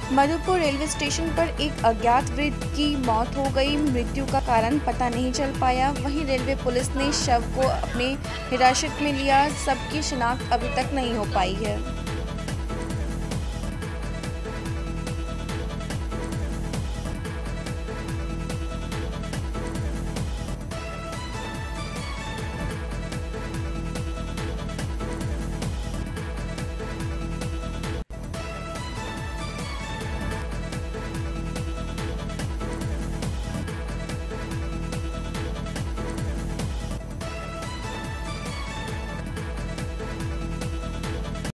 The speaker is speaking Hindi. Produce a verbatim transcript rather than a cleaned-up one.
मधुपुर रेलवे स्टेशन पर एक अज्ञात वृद्ध की मौत हो गई। मृत्यु का कारण पता नहीं चल पाया। वहीं रेलवे पुलिस ने शव को अपने हिरासत में लिया। सबकी शिनाख्त अभी तक नहीं हो पाई है।